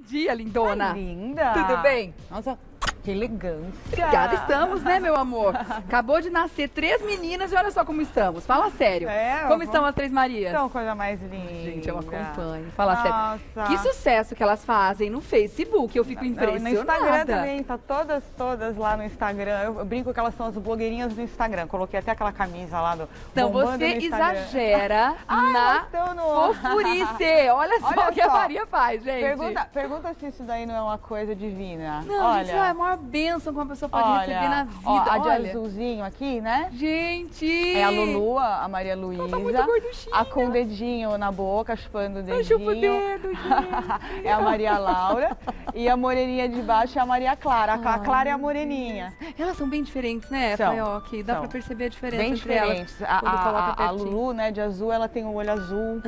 dia, lindona. Linda. Tudo bem? Nossa, que elegância. Obrigada, estamos, né, meu amor? Acabou de nascer 3 meninas e olha só como estamos. Fala sério. Como estão as 3 Marias? Então, coisa mais linda. Gente, eu acompanho. Fala Nossa. sério. Que sucesso que elas fazem no Facebook. Eu fico impressionada. No Instagram também, tá todas lá no Instagram. Eu brinco que elas são as blogueirinhas do Instagram. Coloquei até aquela camisa lá do Então bombando você no Instagram. exagera na fofurice. Olha só o que a Maria faz, gente. Pergunta se isso daí não é uma coisa divina. Não, olha, gente, é a maior bênção que uma pessoa pode receber na vida. Ó, a de olha. azulzinho aqui, né? Gente! É a Lulu, a Maria Luísa. Ela tá muito gorduchinha. A com o dedinho na boca, chupando o dedinho. Eu chupo o dedo, gente. É a Maria Laura. E a moreninha de baixo é a Maria Clara. A Clara é a moreninha. Elas são bem diferentes, né, Faioque? Dá pra perceber a diferença bem entre elas. Bem diferentes. A Lulu, né, de azul, ela tem o olho azul.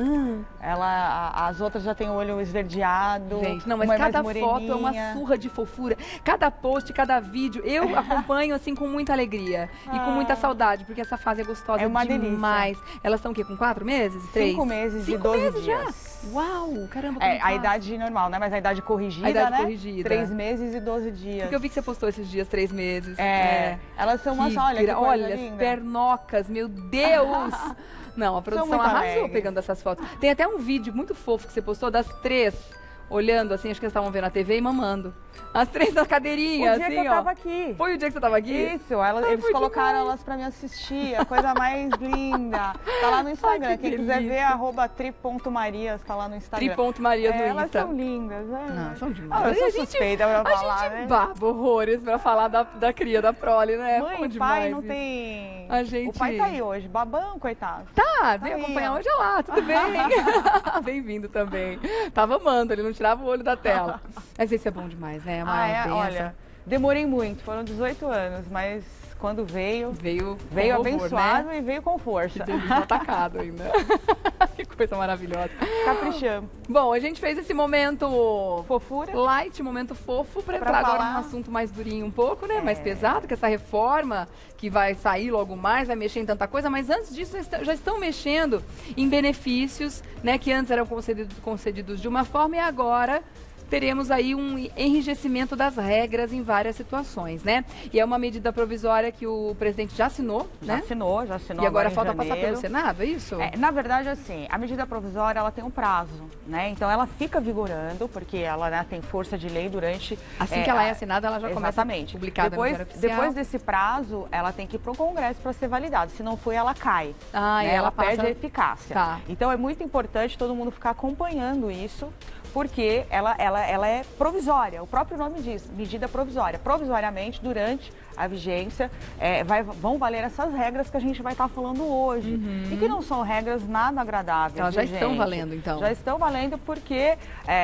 As outras já têm o olho esverdeado. Gente, não, mas cada foto é uma surra de fofura. Cada post, cada vídeo, eu acompanho assim com muita alegria e com muita saudade, porque essa fase é gostosa demais. Delícia. Elas estão o quê? Com 4 meses? 3? 5 meses e 12 dias. Já? Uau, caramba, como a idade normal, né? Mas a idade corrigida, a idade corrigida. 3 meses e 12 dias. Porque eu vi que você postou esses dias, 3 meses. Elas são umas, olha as pernocas, meu Deus! Não, a produção arrasou pegando essas fotos. Tem até um vídeo muito fofo que você postou das 3 olhando assim, acho que eles estavam vendo a TV e mamando. As 3 na cadeirinha, assim, ó. O dia que eu tava aqui. Foi o dia que você tava aqui? Isso, eles colocaram elas pra me assistir, a coisa mais linda. Tá lá no Instagram, quem quiser ver, @tri.marias, tá lá no Instagram. Tri.marias no Insta. Elas são lindas, né? Não, são demais. Eu sou suspeita pra falar, né? A gente baba horrores pra falar da cria, da prole, né? Mãe e pai não tem... O pai tá aí hoje, babão, coitado. Veio acompanhar hoje lá, tudo bem. Bem-vindo também. Tava amando, ele não tirava o olho da tela. Mas esse é bom demais, né? Olha, demorei muito, foram 18 anos, mas quando veio abençoado, né? E veio com força. Atacado ainda. Que coisa maravilhosa. Caprichamos. Bom, a gente fez esse momento fofura, light, momento fofo, para entrar agora num assunto mais durinho um pouco, né? Mais pesado, que essa reforma que vai sair logo mais, vai mexer em tanta coisa, mas antes disso já estão mexendo em benefícios, né? Que antes eram concedidos de uma forma e agora teremos aí um enrijecimento das regras em várias situações, né? E é uma medida provisória que o presidente já assinou, né? Já assinou. E agora falta passar pelo Senado, é isso? Na verdade, assim, a medida provisória, ela tem um prazo, né? Então, ela fica vigorando, porque ela, né, tem força de lei durante... Assim que ela é assinada, ela já começa a ser publicada no Diário Oficial. Depois desse prazo, ela tem que ir para o Congresso para ser validada. Se não for, ela cai. Né? Ela perde a eficácia. Tá. Então, é muito importante todo mundo ficar acompanhando isso, porque ela é provisória, o próprio nome diz, medida provisória. Provisoriamente, durante a vigência, vão valer essas regras que a gente vai estar falando hoje. E que não são regras nada agradáveis. Elas já estão valendo, então? Já estão valendo porque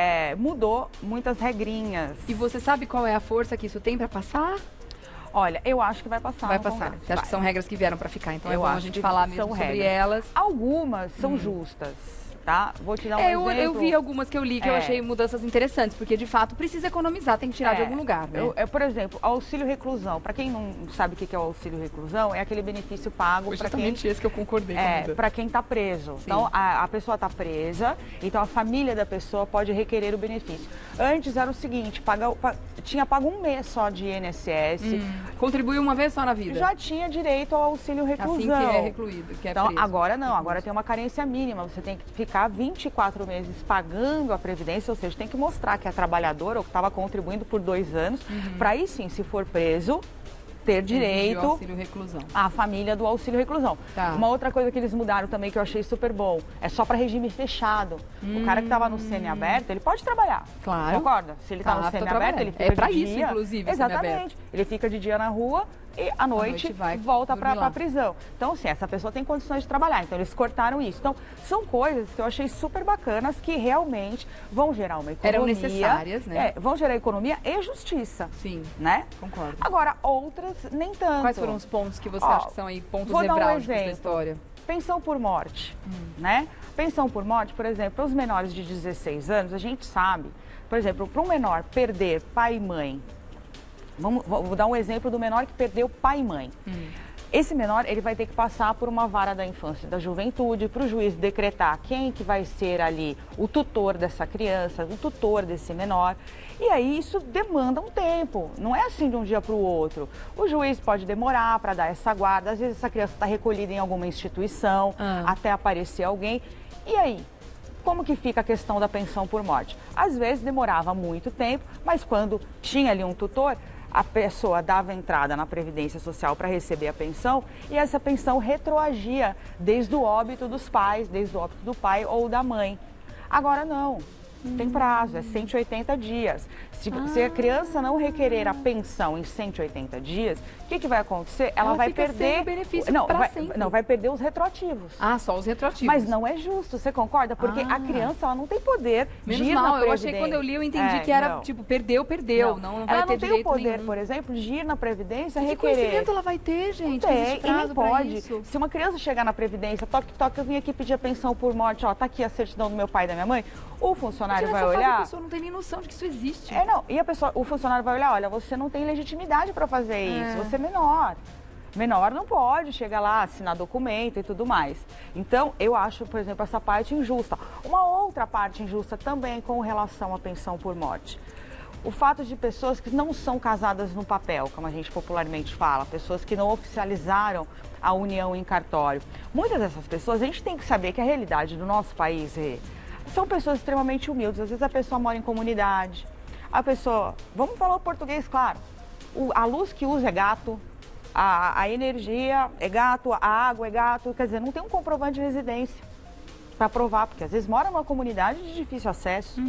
mudou muitas regrinhas. E você sabe qual é a força que isso tem para passar? Olha, eu acho que vai passar. Vai passar. Você acha que são regras que vieram para ficar? Então é bom a gente falar mesmo sobre elas. Algumas são justas. Tá? Vou te dar um exemplo. Eu vi algumas que eu li que eu achei mudanças interessantes, porque de fato precisa economizar, tem que tirar de algum lugar, né? Por exemplo, auxílio reclusão. Para quem não sabe o que é o auxílio reclusão, é aquele benefício pago para quem... esse que eu concordei com para quem está preso. Sim. Então, a pessoa está presa, então a família da pessoa pode requerer o benefício. Antes era o seguinte, tinha pago 1 mês só de INSS. Contribuiu uma vez só na vida. Já tinha direito ao auxílio reclusão. Assim que é recluído, que é então, preso. Agora não, agora tem uma carência mínima. Você tem que ficar 24 meses pagando a Previdência, ou seja, tem que mostrar que é trabalhadora ou que estava contribuindo por 2 anos, para aí sim, se for preso, ter direito à família do auxílio reclusão. Tá. Uma outra coisa que eles mudaram também que eu achei super bom, é só para regime fechado. O cara que estava no semiaberto, ele pode trabalhar. Claro. Concorda? Se ele está no semiaberto, ele fica de dia. É para isso, inclusive, exatamente. Ele fica de dia na rua e à noite volta para a prisão. Então, assim, essa pessoa tem condições de trabalhar. Então, eles cortaram isso. Então, são coisas que eu achei super bacanas que realmente vão gerar uma economia. Eram necessárias, né? Vão gerar economia e justiça. Sim, né? Concordo. Agora, outras nem tanto. Quais foram os pontos que você acha que são aí pontos nevrálgicos da história? Pensão por morte, né? Pensão por morte, por exemplo, para os menores de 16 anos, a gente sabe, por exemplo, para um menor perder pai e mãe, vou dar um exemplo do menor que perdeu pai e mãe. Esse menor, ele vai ter que passar por uma vara da infância e da juventude, para o juiz decretar quem que vai ser ali o tutor dessa criança, o tutor desse menor. E aí isso demanda um tempo, não é assim de um dia para o outro. O juiz pode demorar para dar essa guarda, às vezes essa criança está recolhida em alguma instituição, até aparecer alguém. E aí? Como que fica a questão da pensão por morte? Às vezes demorava muito tempo, mas quando tinha ali um tutor, a pessoa dava entrada na Previdência Social para receber a pensão e essa pensão retroagia desde o óbito dos pais, desde o óbito do pai ou da mãe. Agora não. Tem prazo, é 180 dias. Se a criança não requerer a pensão em 180 dias, o que vai acontecer? Ela vai perder o benefício não, vai perder os retroativos. Ah, só os retroativos. Mas não é justo, você concorda? Porque a criança ela não tem poder de ir na Previdência. Eu achei que quando eu li, eu entendi que era tipo, perdeu. Não vai ela ter não tem o poder, nenhum. por exemplo, de ir na Previdência requerer. Que conhecimento ela vai ter, gente? Não tem, e nem pode. Isso. Se uma criança chegar na Previdência, toque, eu vim aqui pedir a pensão por morte, ó, tá aqui a certidão do meu pai e da minha mãe, o funcionário vai olhar. A pessoa não tem nem noção de que isso existe. E o funcionário vai olhar, olha, você não tem legitimidade para fazer isso, você é menor. Menor não pode chegar lá, assinar documento e tudo mais. Então, eu acho, por exemplo, essa parte injusta. Uma outra parte injusta também com relação à pensão por morte. O fato de pessoas que não são casadas no papel, como a gente popularmente fala, pessoas que não oficializaram a união em cartório. Muitas dessas pessoas, a gente tem que saber que a realidade do nosso país são pessoas extremamente humildes. Às vezes a pessoa mora em comunidade, a pessoa, vamos falar o português, claro, a luz que usa é gato, a energia é gato, a água é gato, quer dizer, não tem um comprovante de residência para provar, porque às vezes mora numa comunidade de difícil acesso.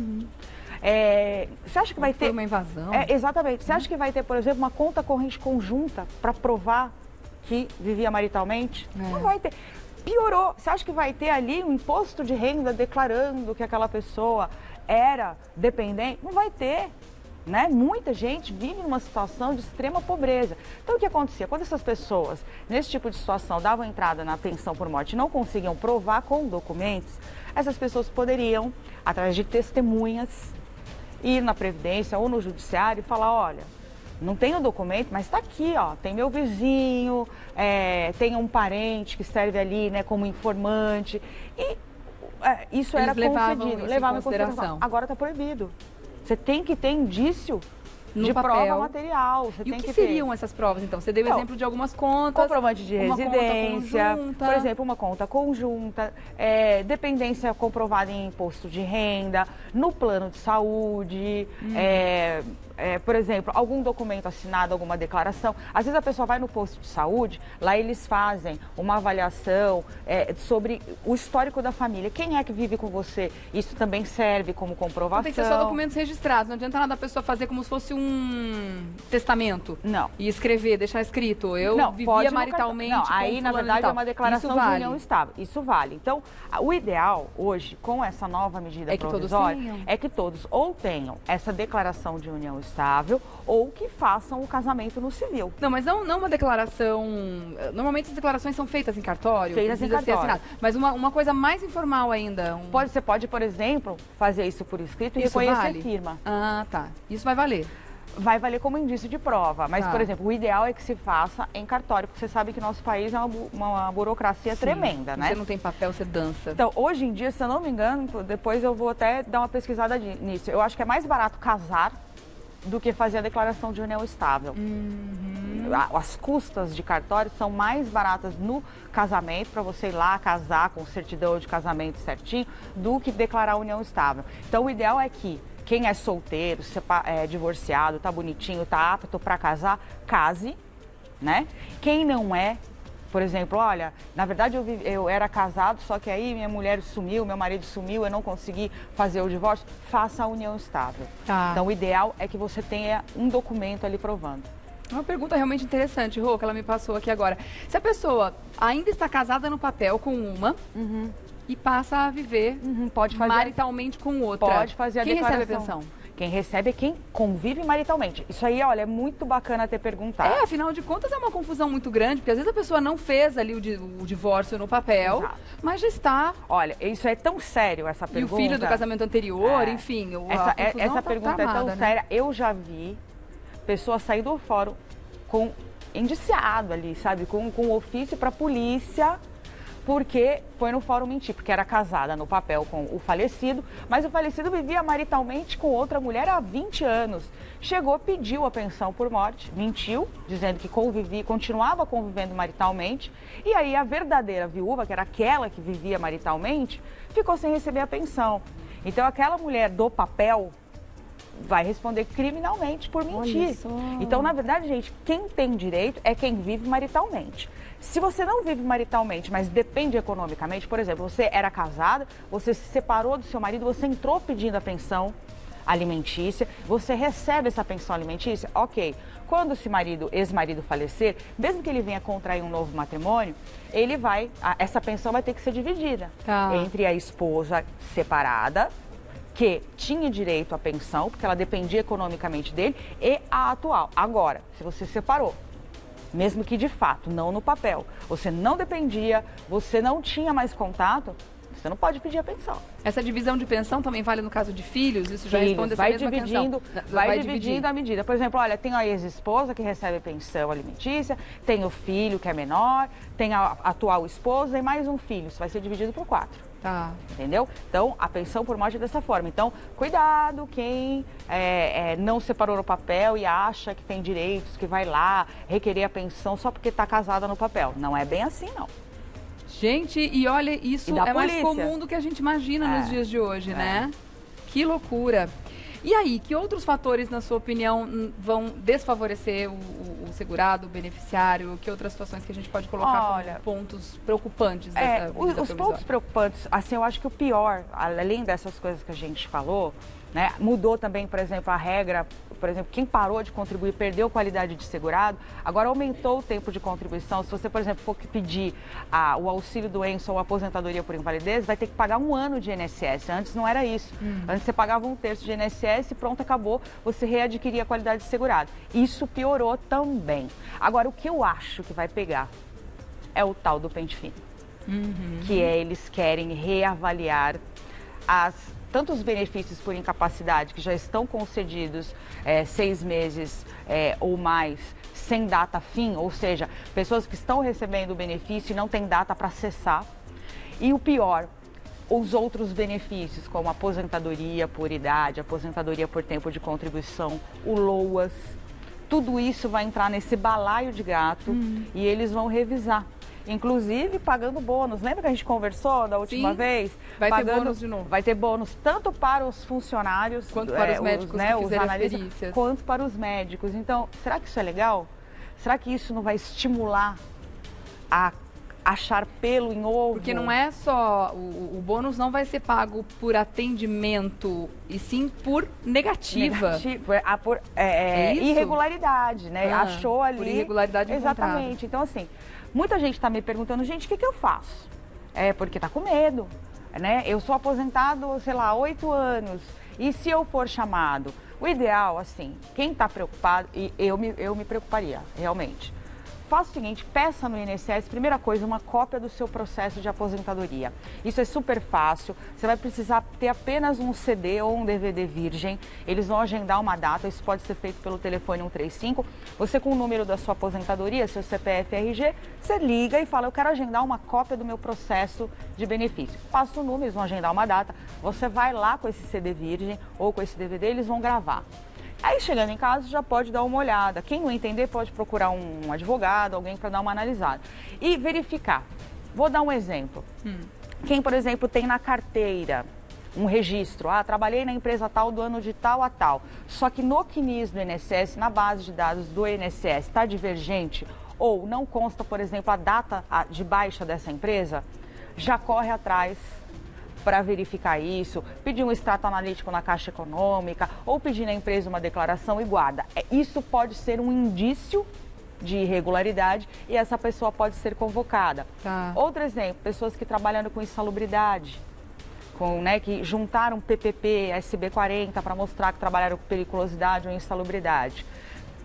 Você acha que vai ter... Foi uma invasão. Exatamente. Você acha que vai ter, por exemplo, uma conta corrente conjunta para provar que vivia maritalmente? Não vai ter. Piorou. Você acha que vai ter ali um imposto de renda declarando que aquela pessoa era dependente? Não vai ter. Né? Muita gente vive numa situação de extrema pobreza. Então, o que acontecia? Quando essas pessoas, nesse tipo de situação, davam entrada na pensão por morte e não conseguiam provar com documentos, essas pessoas poderiam, através de testemunhas, ir na Previdência ou no Judiciário e falar, olha, não tenho documento, mas está aqui, ó, tem meu vizinho, tem um parente que serve ali, né, como informante. E isso eles era concedido, levavam em consideração. Agora está proibido. Você tem que ter indício de papel. prova material. E o que seriam essas provas, então? Você deu exemplo de algumas contas. Comprovante de residência, por exemplo, uma conta conjunta, dependência comprovada em imposto de renda, no plano de saúde, por exemplo, algum documento assinado, alguma declaração. Às vezes a pessoa vai no posto de saúde, lá eles fazem uma avaliação sobre o histórico da família. Quem é que vive com você? Isso também serve como comprovação. Tem que ser só documentos registrados. Não adianta nada a pessoa fazer como se fosse um testamento. Não. E escrever, deixar escrito. Eu vivia maritalmente. Não, aí na verdade é uma declaração de união estável. Isso vale. Então, o ideal hoje, com essa nova medida provisória, é que todos ou tenham essa declaração de união estável ou que façam o casamento no civil. Não, mas não uma declaração... Normalmente as declarações são feitas em cartório. Feitas em cartório. Mas uma coisa mais informal ainda. Você pode, por exemplo, fazer isso por escrito e reconhecer firma. Ah, tá. Isso vai valer. Vai valer como indício de prova, mas, por exemplo, o ideal é que se faça em cartório, porque você sabe que nosso país é uma burocracia tremenda, né? Você não tem papel, você dança. Então, hoje em dia, se eu não me engano, depois eu vou até dar uma pesquisada nisso. Eu acho que é mais barato casar do que fazer a declaração de união estável. As custas de cartório são mais baratas no casamento, para você ir lá casar com certidão de casamento certinho, do que declarar a união estável. Então, o ideal é que quem é solteiro, divorciado, tá bonitinho, tá apto para casar, case, né? Quem não é, por exemplo, olha, na verdade eu era casado, só que aí minha mulher sumiu, meu marido sumiu, eu não consegui fazer o divórcio, faça a união estável. Então, o ideal é que você tenha um documento ali provando. Uma pergunta realmente interessante, Rô, que ela me passou aqui agora. Se a pessoa ainda está casada no papel com uma... e passa a viver pode fazer maritalmente com outra. Pode fazer a declaração. Quem recebe a pensão? Quem recebe é quem convive maritalmente. Isso aí, olha, é muito bacana ter perguntado. Afinal de contas é uma confusão muito grande, porque às vezes a pessoa não fez ali o divórcio no papel, mas já está... Olha, isso é tão sério, essa pergunta. E o filho do casamento anterior, enfim... Essa pergunta é tão séria. Eu já vi pessoas sair do fórum com indiciado ali, sabe? Com ofício para a polícia, porque foi no fórum mentir, porque era casada no papel com o falecido, mas o falecido vivia maritalmente com outra mulher há 20 anos. Chegou, pediu a pensão por morte, mentiu, dizendo que continuava convivendo maritalmente, e aí a verdadeira viúva, que era aquela que vivia maritalmente, ficou sem receber a pensão. Então aquela mulher do papel vai responder criminalmente por mentir. Então, na verdade, gente, quem tem direito é quem vive maritalmente. Se você não vive maritalmente, mas depende economicamente, por exemplo, você era casada, você se separou do seu marido, você entrou pedindo a pensão alimentícia, você recebe essa pensão alimentícia, ok. Quando esse ex-marido falecer, mesmo que ele venha contrair um novo matrimônio, essa pensão vai ter que ser dividida entre a esposa separada, que tinha direito à pensão, porque ela dependia economicamente dele, e a atual. Agora, se você separou, mesmo que de fato, não no papel, você não dependia, você não tinha mais contato, você não pode pedir a pensão. Essa divisão de pensão também vale no caso de filhos? Isso já responde essa mesma questão? Vai dividindo a medida. Por exemplo, olha, tem a ex-esposa que recebe pensão alimentícia, tem o filho que é menor, tem a atual esposa e mais um filho. Isso vai ser dividido por 4. Tá. Entendeu? Então, a pensão por morte é dessa forma. Então, cuidado quem não separou no papel e acha que tem direitos, que vai lá requerer a pensão só porque está casada no papel. Não é bem assim, não. Gente, e olha, isso é mais comum do que a gente imagina nos dias de hoje, né? Que loucura. E aí, que outros fatores, na sua opinião, vão desfavorecer o segurado, o beneficiário? Que outras situações que a gente pode colocar como pontos preocupantes dessa medida os pontos preocupantes, assim, eu acho que o pior, além dessas coisas que a gente falou, né, mudou também, por exemplo, a regra, por exemplo, quem parou de contribuir perdeu qualidade de segurado, agora aumentou o tempo de contribuição. Se você, por exemplo, for pedir o auxílio-doença ou a aposentadoria por invalidez, vai ter que pagar 1 ano de INSS. Antes não era isso. Antes você pagava 1/3 de INSS e pronto, acabou, você readquiria a qualidade de segurado. Isso piorou também. Agora, o que eu acho que vai pegar é o tal do pente fino, que eles querem reavaliar tanto os benefícios por incapacidade, que já estão concedidos 6 meses ou mais, sem data fim, ou seja, pessoas que estão recebendo o benefício e não tem data para cessar. E o pior, os outros benefícios, como aposentadoria por idade, aposentadoria por tempo de contribuição, o LOAS, tudo isso vai entrar nesse balaio de gato e eles vão revisar. Inclusive pagando bônus. Lembra que a gente conversou da última vez? Vai ter bônus de novo. Vai ter bônus tanto para os funcionários, quanto para os médicos que fizeram as perícias, quanto para os médicos. Então, será que isso é legal? Será que isso não vai estimular a achar pelo em ovo? Porque não é só, o bônus não vai ser pago por atendimento, e sim por negativa. Por irregularidade, né? Achou ali. Por irregularidade exatamente. Então, assim, muita gente está me perguntando, gente, o que eu faço? Porque está com medo, né? Eu sou aposentado, sei lá, 8 anos. E se eu for chamado? O ideal, assim, quem está preocupado, e eu me preocuparia, realmente. Faça o seguinte, peça no INSS, primeira coisa, uma cópia do seu processo de aposentadoria. Isso é super fácil, você vai precisar ter apenas um CD ou um DVD virgem, eles vão agendar uma data, isso pode ser feito pelo telefone 135. Você com o número da sua aposentadoria, seu CPF RG, você liga e fala, eu quero agendar uma cópia do meu processo de benefício. Passa o número, eles vão agendar uma data, você vai lá com esse CD virgem ou com esse DVD, eles vão gravar. Aí, chegando em casa, já pode dar uma olhada. Quem não entender, pode procurar um advogado, alguém para dar uma analisada. E verificar. Vou dar um exemplo. Quem, por exemplo, tem na carteira um registro. Trabalhei na empresa tal do ano de tal a tal. Só que no CNIS do INSS, na base de dados do INSS, está divergente ou não consta, por exemplo, a data de baixa dessa empresa, já corre atrás para verificar isso, pedir um extrato analítico na Caixa Econômica ou pedir na empresa uma declaração e guarda. Isso pode ser um indício de irregularidade e essa pessoa pode ser convocada. Outro exemplo, pessoas que trabalham com insalubridade, que juntaram PPP, SB 40 para mostrar que trabalharam com periculosidade ou insalubridade.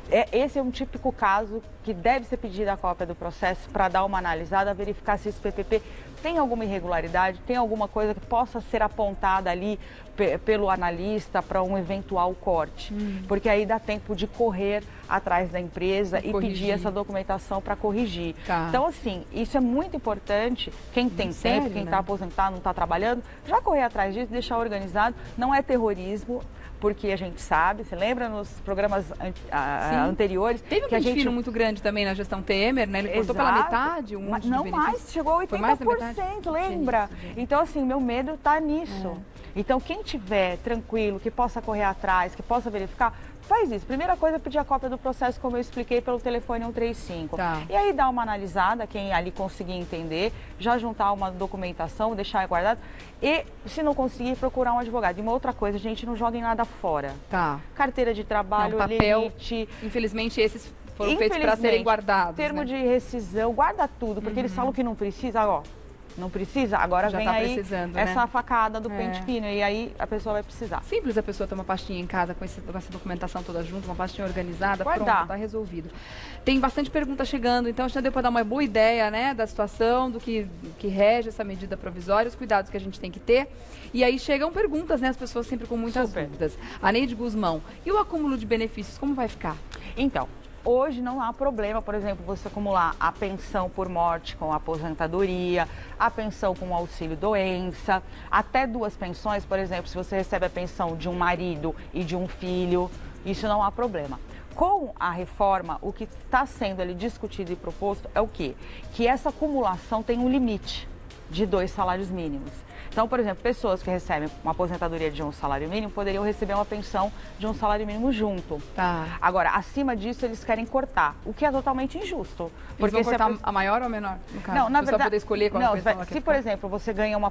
esse é um típico caso que deve ser pedida a cópia do processo para dar uma analisada, verificar se esse PPP tem alguma irregularidade, tem alguma coisa que possa ser apontada ali pelo analista para um eventual corte. Porque aí dá tempo de correr atrás da empresa e pedir essa documentação para corrigir. Tá. Então, assim, isso é muito importante. Quem tem tempo, quem está aposentado, não está trabalhando, já correr atrás disso, deixar organizado. Não é terrorismo. Porque a gente sabe, você lembra nos programas anteriores... Teve um desfile muito grande também na gestão Temer, né? Ele cortou pela metade um monte de benefício. Não mais, chegou a 80%, lembra? Então, assim, meu medo está nisso. Então, quem tiver tranquilo, que possa correr atrás, que possa verificar, faz isso. Primeira coisa é pedir a cópia do processo, como eu expliquei, pelo telefone 135. Tá. E aí dá uma analisada, quem ali conseguir entender, já juntar uma documentação, deixar guardado. E, se não conseguir, procurar um advogado. E uma outra coisa, gente, não joguem nada fora. Tá. Carteira de trabalho, papel, limite. Infelizmente, esses foram feitos para serem guardados. Termo de rescisão, guarda tudo, porque eles falam que não precisa, ó. Não precisa, agora já vem aí essa facada do pente fino, e aí a pessoa vai precisar. Simples a pessoa ter uma pastinha em casa com essa documentação toda junto, uma pastinha organizada, pronto, tá resolvido. Tem bastante pergunta chegando, então já deu para dar uma boa ideia, né, da situação, do que rege essa medida provisória, os cuidados que a gente tem que ter. E aí chegam perguntas, né, as pessoas sempre com muitas dúvidas. A Neide Guzmão, e o acúmulo de benefícios, como vai ficar? Então, hoje não há problema, por exemplo, você acumular a pensão por morte com a aposentadoria, a pensão com o auxílio-doença, até 2 pensões, por exemplo, se você recebe a pensão de um marido e de um filho, isso não há problema. Com a reforma, o que está sendo ali discutido e proposto é o quê? Que essa acumulação tem um limite de 2 salários mínimos. Então, por exemplo, pessoas que recebem uma aposentadoria de um salário mínimo poderiam receber uma pensão de um salário mínimo junto. Tá. Agora, acima disso, eles querem cortar, o que é totalmente injusto. Porque eles vão cortar a maior ou a menor, no caso? Não, na verdade... poder escolher qual pensão se, por exemplo, você ganha uma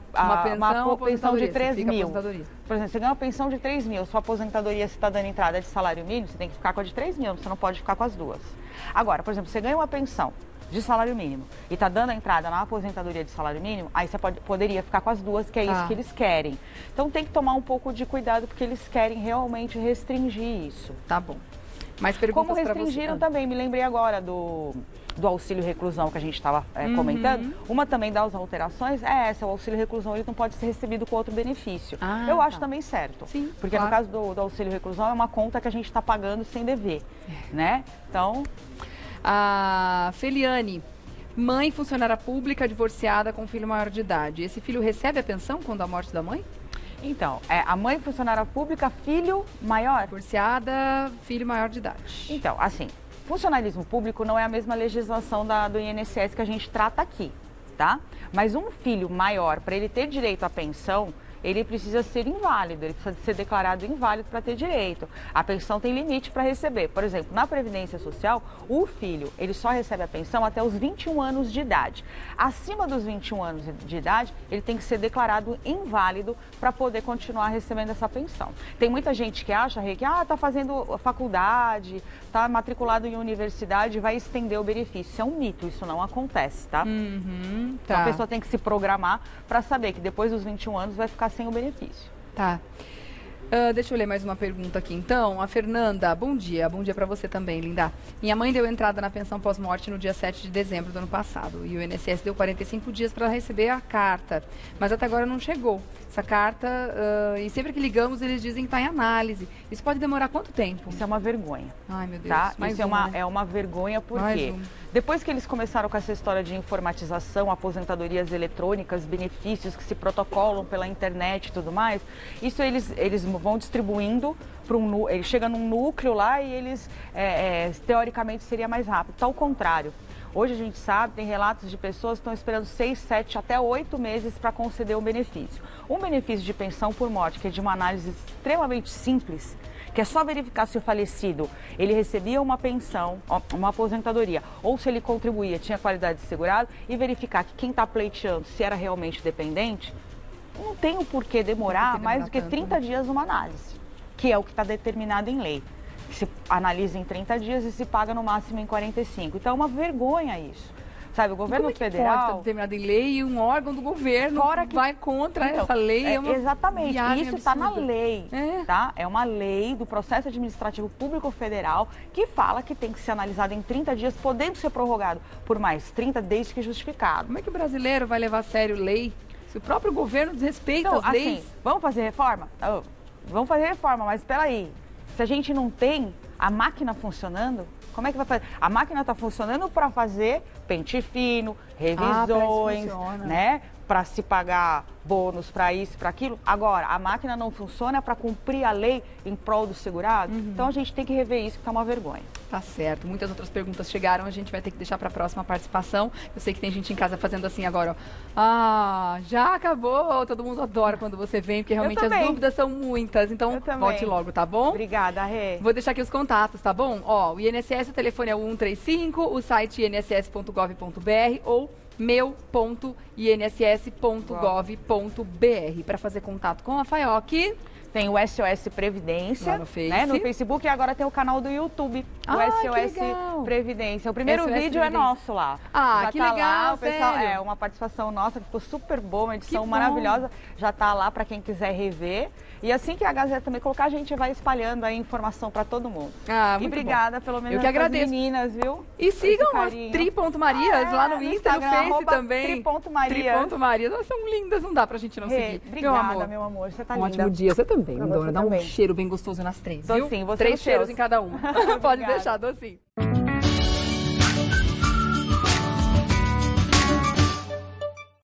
pensão de 3 mil, por exemplo, você ganha uma pensão de 3 mil, sua aposentadoria, se está dando entrada de salário mínimo, você tem que ficar com a de 3 mil, você não pode ficar com as duas. Agora, por exemplo, você ganha uma pensão de salário mínimo e está dando a entrada na aposentadoria de salário mínimo, aí você poderia ficar com as duas, que é isso que eles querem. Então tem que tomar um pouco de cuidado, porque eles querem realmente restringir isso. Tá bom. Mais perguntas para você? Como restringiram também, me lembrei agora do auxílio reclusão que a gente estava comentando. Uma também das alterações é essa, o auxílio reclusão ele não pode ser recebido com outro benefício. Eu acho também certo. Sim, porque no caso do auxílio reclusão é uma conta que a gente está pagando sem dever, né? Então... A Feliane, mãe funcionária pública divorciada com filho maior de idade. Esse filho recebe a pensão quando a morte da mãe? Então, a mãe funcionária pública, filho maior? Divorciada, filho maior de idade. Então, assim, funcionalismo público não é a mesma legislação do INSS que a gente trata aqui, tá? Mas um filho maior, para ele ter direito à pensão, ele precisa ser inválido, ele precisa ser declarado inválido para ter direito. A pensão tem limite para receber. Por exemplo, na Previdência Social, o filho, ele só recebe a pensão até os 21 anos de idade. Acima dos 21 anos de idade, ele tem que ser declarado inválido para poder continuar recebendo essa pensão. Tem muita gente que acha, Rê, que está fazendo faculdade, está matriculado em universidade, vai estender o benefício. Isso é um mito, isso não acontece, tá? Então a pessoa tem que se programar para saber que depois dos 21 anos vai ficar sem o benefício. Tá. Deixa eu ler mais uma pergunta aqui. Então, a Fernanda, bom dia para você também, linda. Minha mãe deu entrada na pensão pós-morte no dia 7 de dezembro do ano passado e o INSS deu 45 dias para receber a carta, mas até agora não chegou essa carta e sempre que ligamos eles dizem que está em análise. Isso pode demorar quanto tempo? Isso é uma vergonha. Ai, meu Deus. Tá? Isso é uma vergonha porque depois que eles começaram com essa história de informatização, aposentadorias eletrônicas, benefícios que se protocolam pela internet e tudo mais, isso eles vão distribuindo ele chega num núcleo lá e eles, teoricamente, seria mais rápido. Tá ao contrário. Hoje a gente sabe, tem relatos de pessoas que estão esperando 6, 7, até 8 meses para conceder um benefício. Um benefício de pensão por morte, que é de uma análise extremamente simples, que é só verificar se o falecido, ele recebia uma pensão, uma aposentadoria, ou se ele contribuía, tinha qualidade de segurado, e verificar que quem está pleiteando, se era realmente dependente, não tem o porquê demorar mais do que 30 dias numa análise, que é o que está determinado em lei. Se analisa em 30 dias e se paga no máximo em 45. Então é uma vergonha isso. Sabe, o governo Como é que federal... pode estar determinado em lei e um órgão do governo vai contra essa lei? Exatamente, isso está na lei, É. tá? É uma lei do processo administrativo público federal que fala que tem que ser analisado em 30 dias, podendo ser prorrogado por mais 30, desde que justificado. Como é que o brasileiro vai levar a sério lei se o próprio governo desrespeita Então, as leis? assim, vamos fazer reforma? Vamos fazer reforma, mas espera aí. Se a gente não tem a máquina funcionando, como é que vai fazer? A máquina está funcionando para fazer pente fino, revisões, né? Para se pagar bônus, para isso, para aquilo. Agora, a máquina não funciona para cumprir a lei em prol do segurado. Então a gente tem que rever isso, que tá uma vergonha. Tá certo. Muitas outras perguntas chegaram, a gente vai ter que deixar para a próxima participação. Eu sei que tem gente em casa fazendo assim agora, ó. Ah, já acabou. Todo mundo adora quando você vem, porque realmente as dúvidas são muitas. Então, volte logo, tá bom? Obrigada, Rê. Vou deixar aqui os contatos, tá bom? Ó, o INSS, o telefone é o 135, o site inss.gov.br ou meu.inss.gov.br para fazer contato com a FAIOC. Tem o SOS Previdência, lá no Face. Né, no Facebook, e agora tem o canal do YouTube, o SOS Previdência. O primeiro vídeo é nosso lá. Já que tá legal, lá, o pessoal, sério? uma participação nossa, ficou super boa, uma edição maravilhosa. Já tá lá para quem quiser rever. E assim que a Gazeta também colocar, a gente vai espalhando a informação para todo mundo. Ah, e obrigada, pelo menos, eu que agradeço. Meninas, viu? E sigam as Tri.Marias lá no Insta, no Face também. Tri.Marias. Tri.Marias, elas são lindas, não dá pra gente não seguir. Obrigada, meu amor, você tá linda. Ótimo dia, você também, Pra Dora. você Dá um também. cheiro bem gostoso nas três, Dou viu? sim, você 3 nos cheiros seus. em cada um. Pode deixar, dou sim.